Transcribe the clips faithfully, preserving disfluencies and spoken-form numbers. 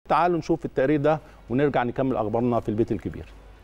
تعالوا نشوف التقرير ده ونرجع نكمل اخبارنا في البيت الكبير.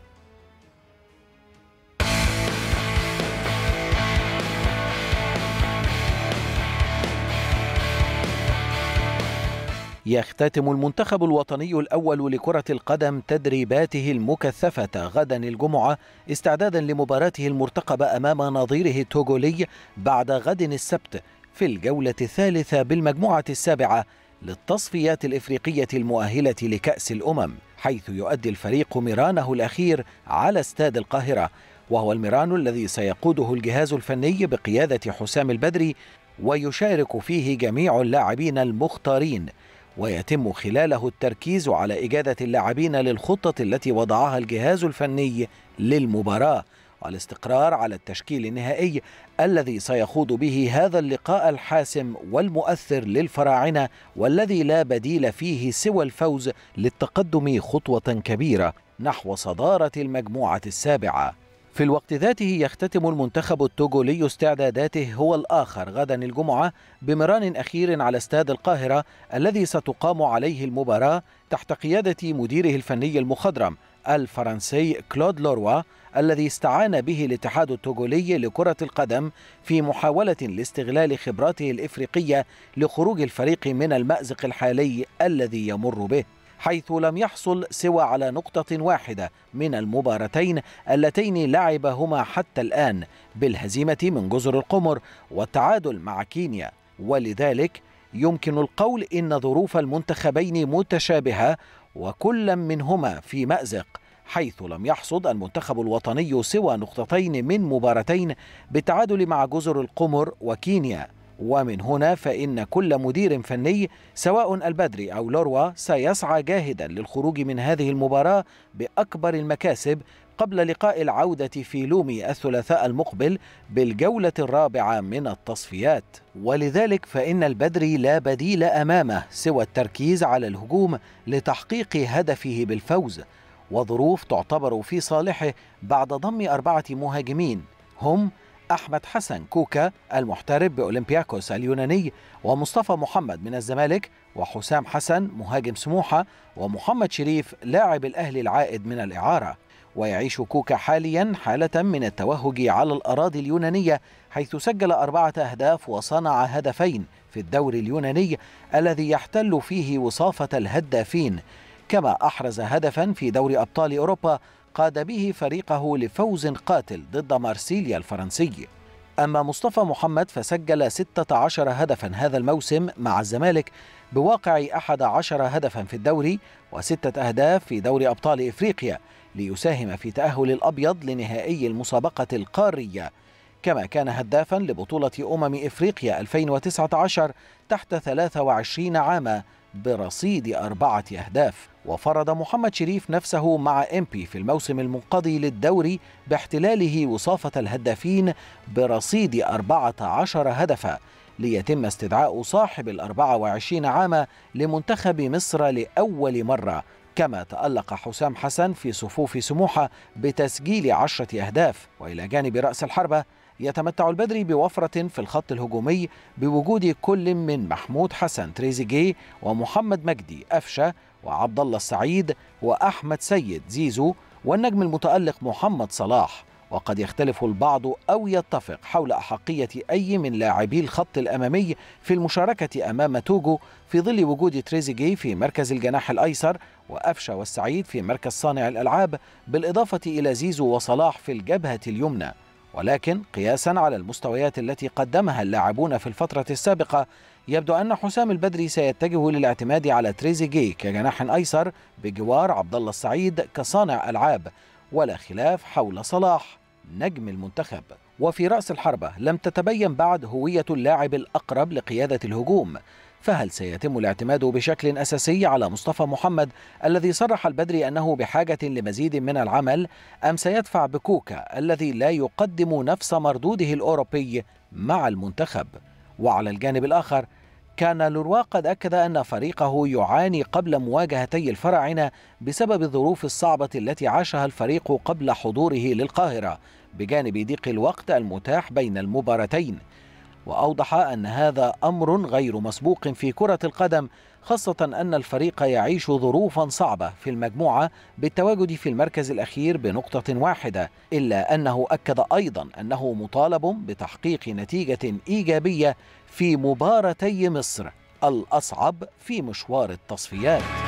يختتم المنتخب الوطني الأول لكرة القدم تدريباته المكثفة غدا الجمعة استعدادا لمباراته المرتقبة أمام نظيره التوغولي بعد غد السبت في الجولة الثالثة بالمجموعة السابعة للتصفيات الإفريقية المؤهلة لكأس الأمم، حيث يؤدي الفريق ميرانه الأخير على استاد القاهرة، وهو الميران الذي سيقوده الجهاز الفني بقيادة حسام البدري، ويشارك فيه جميع اللاعبين المختارين، ويتم خلاله التركيز على إجادة اللاعبين للخطة التي وضعها الجهاز الفني للمباراة، والاستقرار على التشكيل النهائي الذي سيخوض به هذا اللقاء الحاسم والمؤثر للفراعنة، والذي لا بديل فيه سوى الفوز للتقدم خطوة كبيرة نحو صدارة المجموعة السابعة. في الوقت ذاته يختتم المنتخب التوغولي استعداداته هو الآخر غدا الجمعة بمران أخير على استاد القاهرة الذي ستقام عليه المباراة تحت قيادة مديره الفني المخضرم الفرنسي كلود لوروا، الذي استعان به الاتحاد التوغولي لكرة القدم في محاولة لاستغلال خبراته الإفريقية لخروج الفريق من المأزق الحالي الذي يمر به، حيث لم يحصل سوى على نقطة واحدة من المباراتين اللتين لعبهما حتى الآن بالهزيمة من جزر القمر والتعادل مع كينيا، ولذلك يمكن القول إن ظروف المنتخبين متشابهة وكل منهما في مأزق، حيث لم يحصد المنتخب الوطني سوى نقطتين من مباراتين بالتعادل مع جزر القمر وكينيا. ومن هنا فإن كل مدير فني سواء البدري أو لوروا سيسعى جاهدا للخروج من هذه المباراة بأكبر المكاسب قبل لقاء العودة في لومي الثلاثاء المقبل بالجولة الرابعة من التصفيات، ولذلك فإن البدري لا بديل أمامه سوى التركيز على الهجوم لتحقيق هدفه بالفوز، وظروف تعتبر في صالحه بعد ضم أربعة مهاجمين هم أحمد حسن كوكا المحترف بأولمبياكوس اليوناني، ومصطفى محمد من الزمالك، وحسام حسن مهاجم سموحة، ومحمد شريف لاعب الأهلي العائد من الإعارة. ويعيش كوكا حاليا حالة من التوهج على الأراضي اليونانية، حيث سجل أربعة أهداف وصنع هدفين في الدوري اليوناني الذي يحتل فيه وصافة الهدافين، كما أحرز هدفا في دوري أبطال أوروبا قاد به فريقه لفوز قاتل ضد مارسيليا الفرنسي. أما مصطفى محمد فسجل ستة عشر هدفا هذا الموسم مع الزمالك بواقع أحد عشر هدفا في الدوري وستة أهداف في دوري أبطال إفريقيا، ليساهم في تأهل الأبيض لنهائي المسابقة القارية، كما كان هدافا لبطولة أمم إفريقيا ألفين وتسعة عشر تحت ثلاثة وعشرين عاما برصيد أربعة أهداف. وفرض محمد شريف نفسه مع إمبي في الموسم المنقضي للدوري باحتلاله وصافة الهدافين برصيد أربعة عشر هدفا، ليتم استدعاء صاحب الأربعة وعشرين عاما لمنتخب مصر لأول مرة، كما تألق حسام حسن في صفوف سموحة بتسجيل عشرة أهداف. وإلى جانب رأس الحربة يتمتع البدري بوفرة في الخط الهجومي بوجود كل من محمود حسن تريزيجيه ومحمد مجدي أفشة وعبد الله السعيد وأحمد سيد زيزو والنجم المتألق محمد صلاح. وقد يختلف البعض أو يتفق حول أحقية أي من لاعبي الخط الأمامي في المشاركة أمام توغو، في ظل وجود تريزيجيه في مركز الجناح الأيسر وأفشة والسعيد في مركز صانع الألعاب، بالإضافة إلى زيزو وصلاح في الجبهة اليمنى. ولكن قياسا على المستويات التي قدمها اللاعبون في الفترة السابقة، يبدو أن حسام البدري سيتجه للاعتماد على تريزيجيه كجناح أيسر بجوار عبد الله السعيد كصانع ألعاب، ولا خلاف حول صلاح نجم المنتخب. وفي رأس الحربة لم تتبين بعد هوية اللاعب الأقرب لقيادة الهجوم، فهل سيتم الاعتماد بشكل أساسي على مصطفى محمد الذي صرح البدري أنه بحاجة لمزيد من العمل، أم سيدفع بكوكا الذي لا يقدم نفس مردوده الأوروبي مع المنتخب؟ وعلى الجانب الآخر كان لوروا قد أكد أن فريقه يعاني قبل مواجهتي الفراعنة بسبب الظروف الصعبة التي عاشها الفريق قبل حضوره للقاهرة، بجانب ضيق الوقت المتاح بين المباراتين. وأوضح أن هذا أمر غير مسبوق في كرة القدم، خاصة أن الفريق يعيش ظروفا صعبة في المجموعة بالتواجد في المركز الأخير بنقطة واحدة، إلا أنه أكد أيضا أنه مطالب بتحقيق نتيجة إيجابية في مباراتي مصر الأصعب في مشوار التصفيات.